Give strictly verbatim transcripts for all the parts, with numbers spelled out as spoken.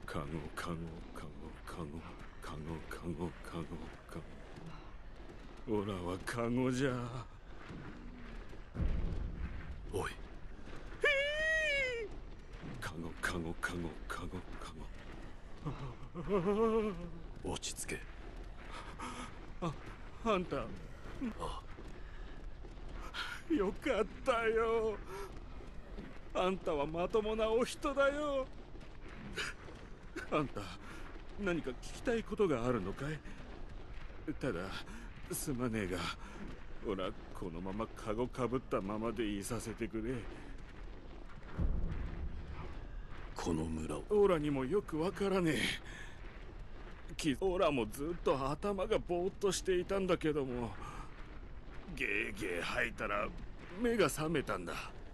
カゴカゴカゴカゴカゴカゴカゴカゴ。オラはカゴじゃ。 おい。 カゴカゴカゴカゴカゴ。 落ち着け。 あ、あんた。 ああ、よかったよ。あんたはまともなお人だよ。あんた、何か聞きたいことがあるのかい？ただ、すまねえが、おら、このままカゴかぶったままでいさせてくれ。 この村を。 オラにもよくわからねえ。きオラもずっと頭がぼーっとしていたんだけども、ゲーゲー吐いたら目が覚めたんだ。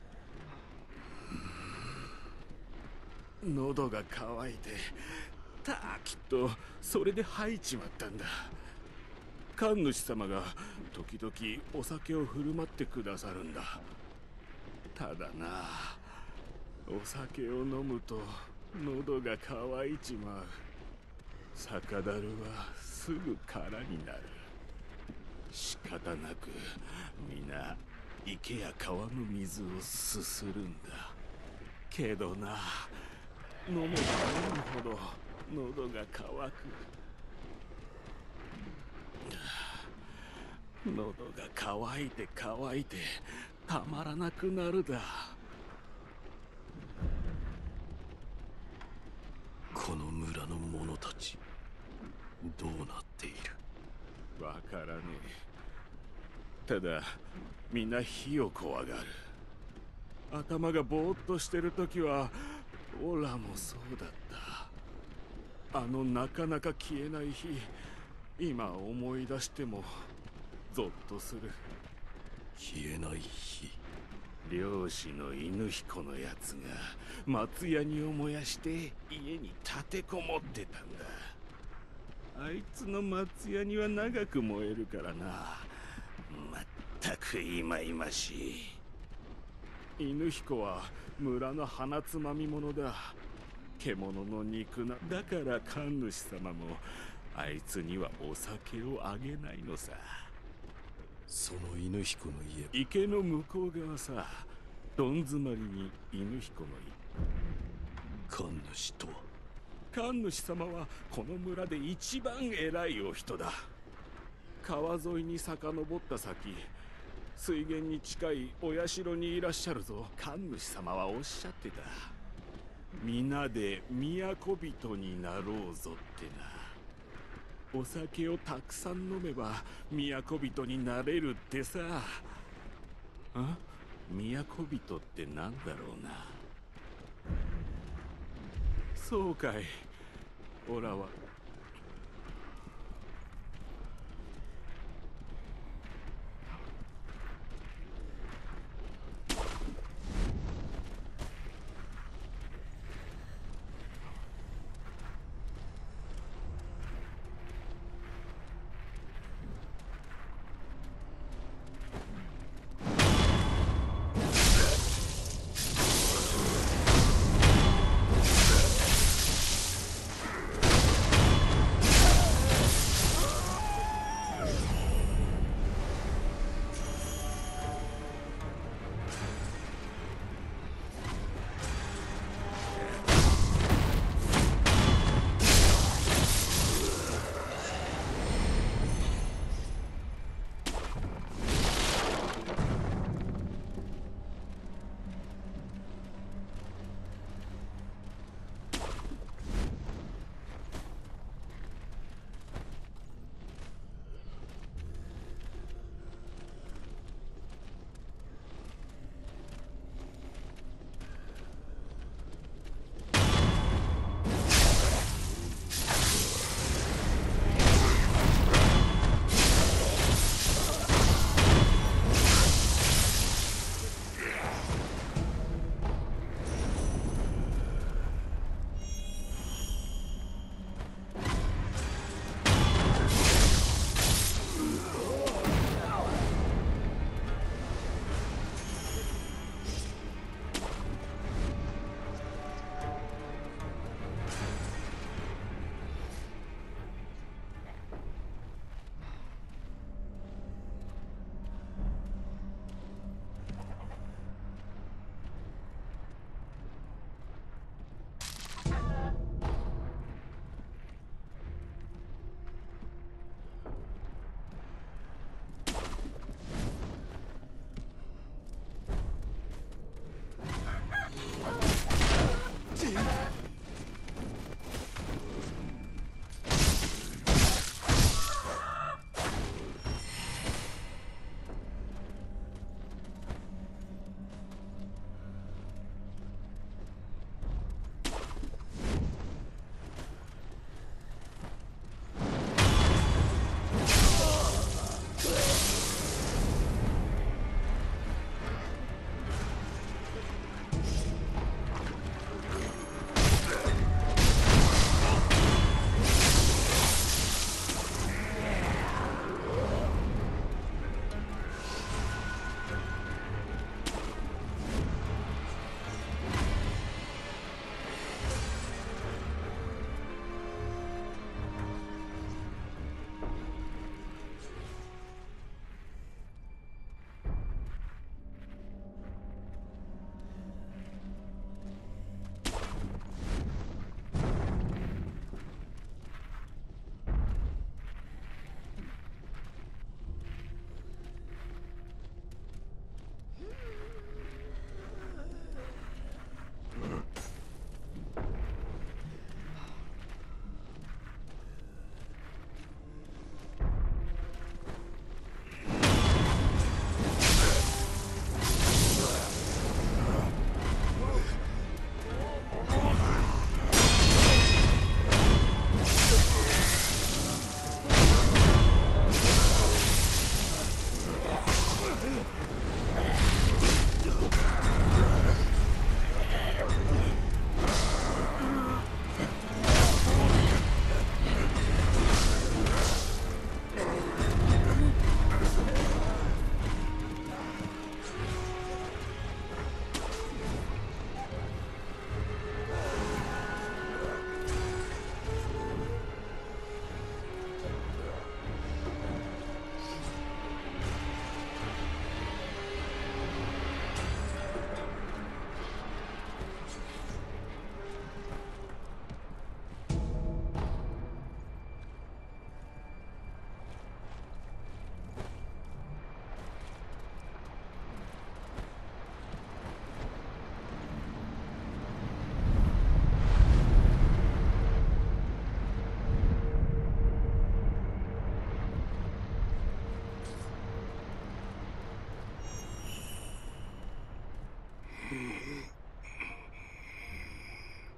喉が渇いて、たきっとそれで吐いちまったんだ。神主様が時々お酒を振る舞ってくださるんだ。ただな、お酒を飲むと喉が渇いちまう。酒樽はすぐ空になる。仕方なく皆池や川の水をすするんだ。けどな、飲めば飲むほど喉が渇く。喉が渇いて渇いてたまらなくなるだ。 この村の者たちどうなっている？ わからねえ。ただみんな火を怖がる。頭がぼーっとしてるときはオラもそうだった。あのなかなか消えない日、今思い出してもゾッとする。 消えない火。 漁師の犬彦のやつが松ヤニを燃やして家に立てこもってたんだ。あいつの松ヤニは長く燃えるからな。まったくいまいましい。犬彦は村の鼻つまみ者だ。獣の肉な。だから神主様もあいつにはお酒をあげないのさ。 その犬彦の家、 池の向こう側さ。どん詰まりに犬彦の神主とは？ 神主様はこの村で一番偉いお人だ。川沿いに遡った先、水源に近いお社にいらっしゃるぞ。神主様はおっしゃってた。皆で都人になろうぞってな。お酒をたくさん飲めば都人になれるってさ。あ？都人ってなんだろうな。そうかい。オラは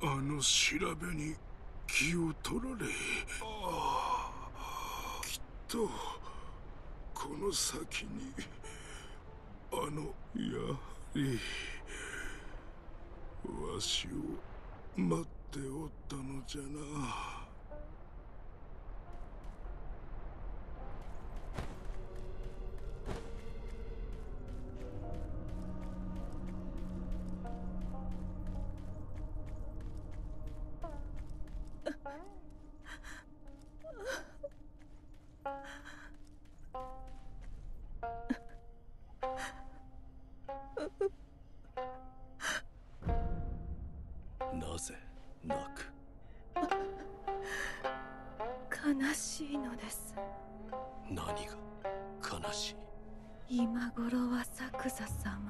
あの調べに気を取られ、きっとこの先にあのやはりわしを待っておったのじゃな。 なぜ泣く？ 悲しいのです。 何が悲しい？ 今頃は作座様、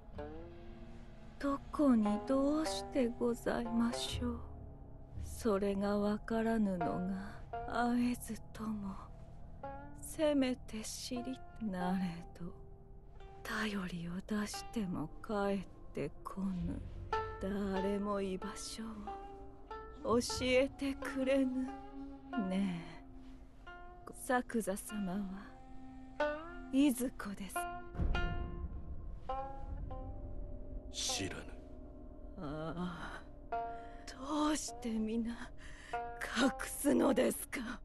どこにどうしてございましょう。それがわからぬのが会えずとも、せめて知りなれど、頼りを出しても帰ってこぬ。誰も居場所を教えてくれぬ。ねえ、作座様はいずこです？ 知らぬ。 ああ、どうして皆隠すのですか？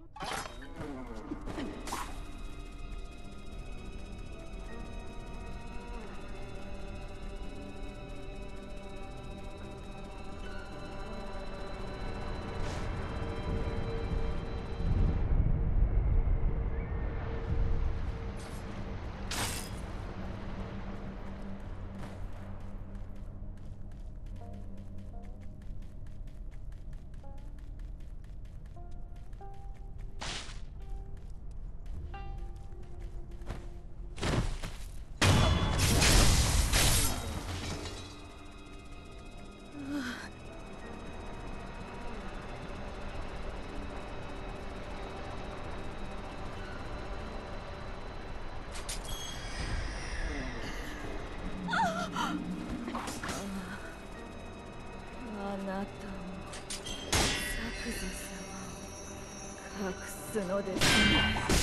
あなたも作座様を隠すのですね。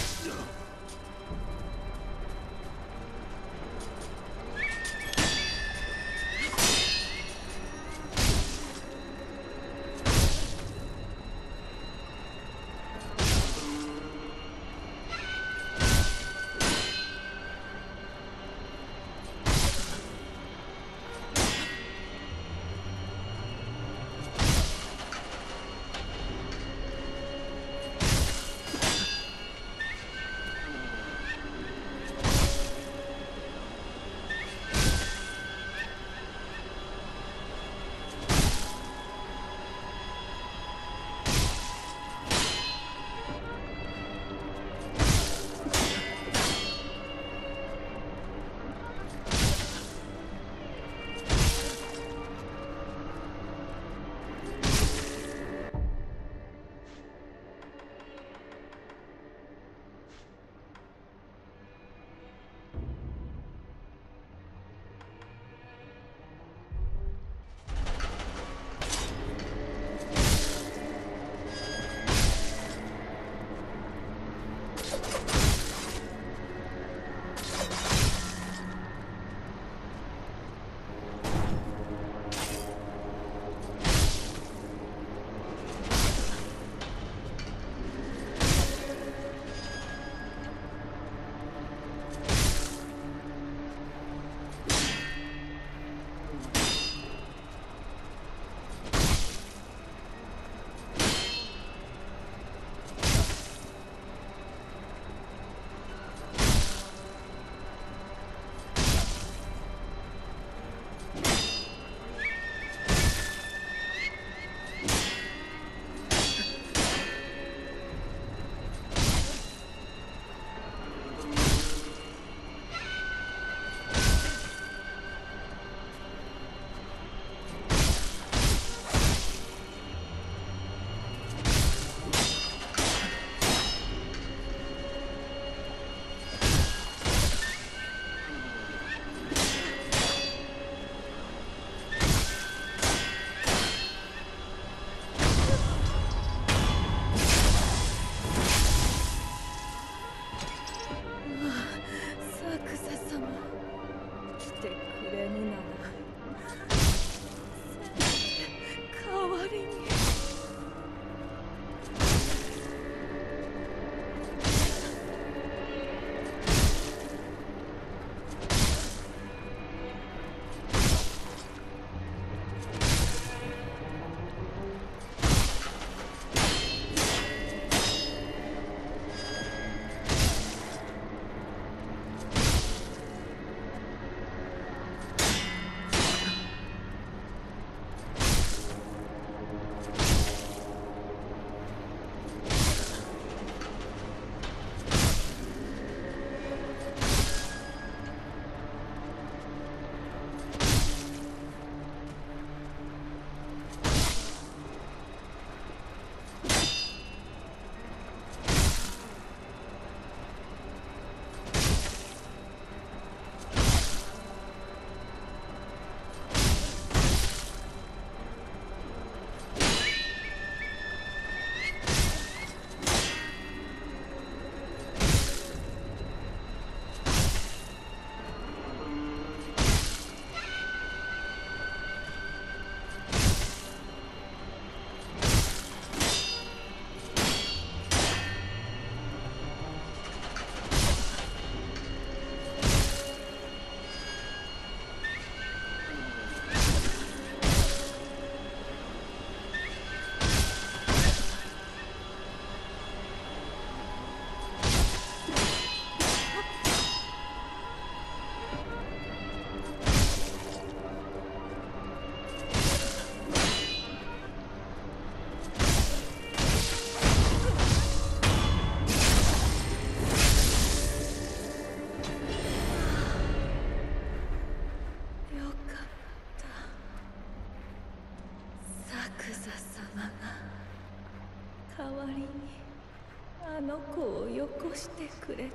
代わりにあの子をよこしてくれた。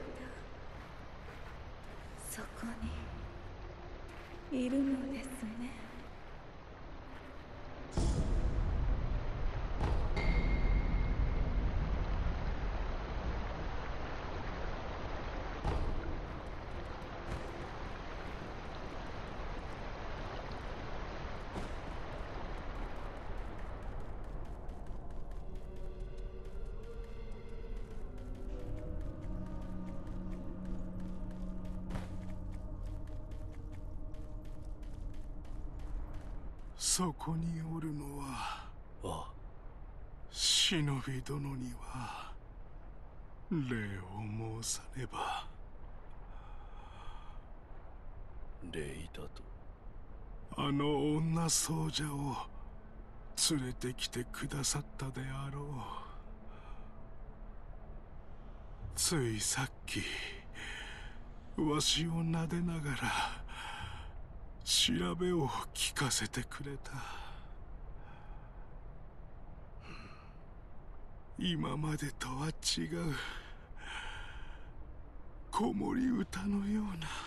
そこにいるのですね。 そこにおるのは、 ああ、 忍び殿には礼を申さねば。 礼だと。 あの女僧者を連れてきてくださったであろう。ついさっきわしを撫でながら調べを聞かせてくれた。今までとは違う子守歌のよ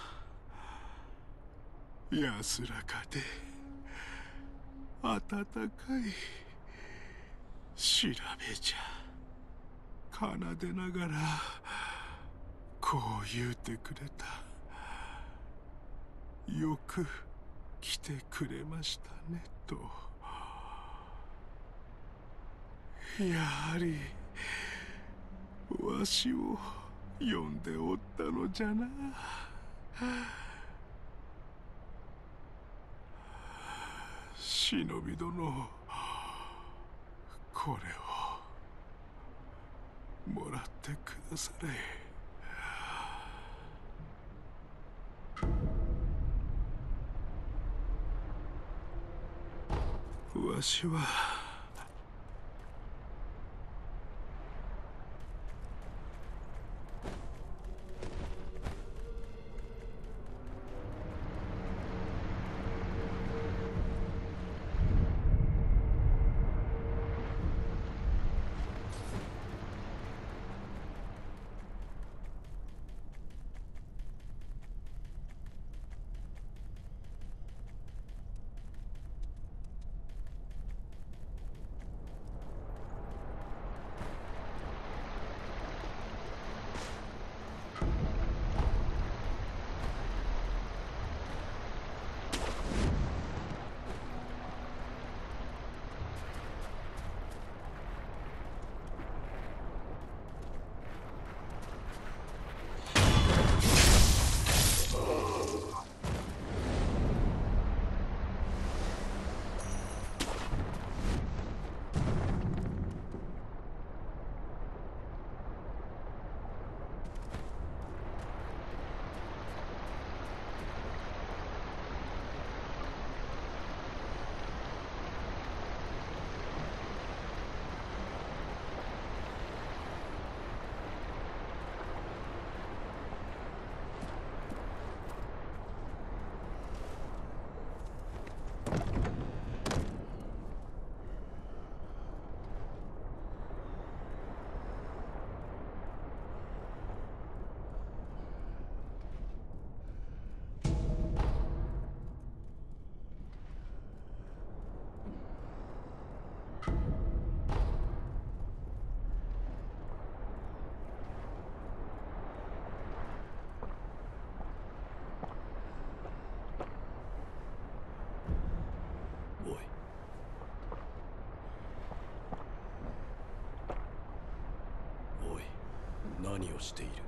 うな安らかで温かい調べじゃ。奏でながらこう言うてくれた。よく来てくれましたねと。やはりわしを呼んでおったのじゃな。忍び殿、これをもらってくだされ。わしは何をしている？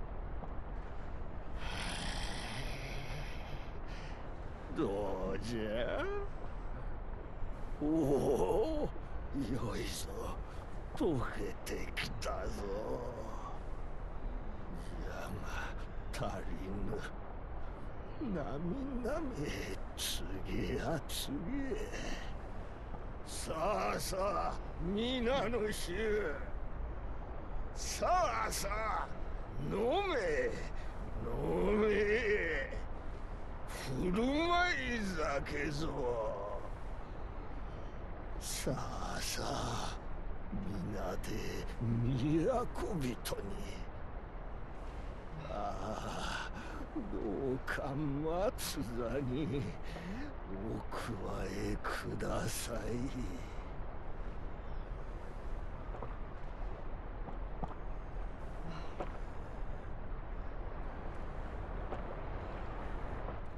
どうじゃ？おお、よいぞ、溶けてきたぞ。じゃが足りぬ。なみなみ、次や次へ。さあさあ、皆の衆。さあさあ、飲め飲め。振る舞い酒ぞ。さあさあ、 皆で都人に。ああ、どうか松座にお加えください。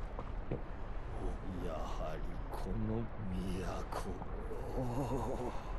やはりこの都を。